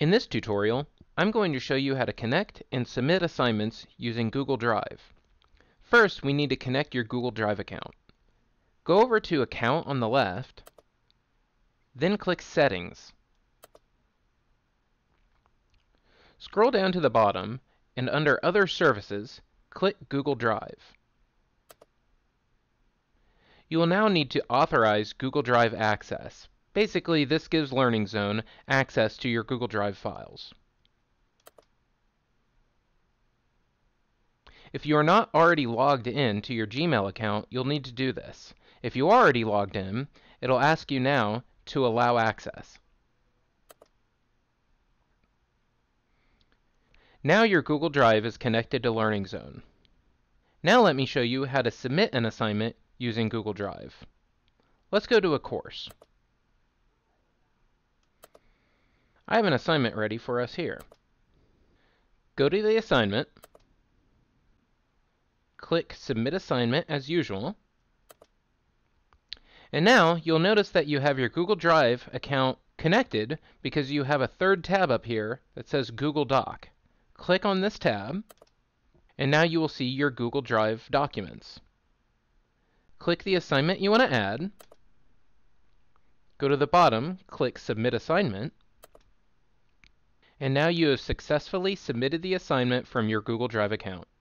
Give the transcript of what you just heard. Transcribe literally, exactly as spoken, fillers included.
In this tutorial, I'm going to show you how to connect and submit assignments using Google Drive. First, we need to connect your Google Drive account. Go over to Account on the left, then click Settings. Scroll down to the bottom, and under Other Services, click Google Drive. You will now need to authorize Google Drive access. Basically, this gives LearningZone access to your Google Drive files. If you are not already logged in to your Gmail account, you'll need to do this. If you are already logged in, it'll ask you now to allow access. Now your Google Drive is connected to LearningZone. Now let me show you how to submit an assignment using Google Drive. Let's go to a course. I have an assignment ready for us here. Go to the assignment, click Submit Assignment as usual, and now you'll notice that you have your Google Drive account connected because you have a third tab up here that says Google Doc. Click on this tab, and now you will see your Google Drive documents. Click the assignment you want to add, go to the bottom, click Submit Assignment, and now you have successfully submitted the assignment from your Google Drive account.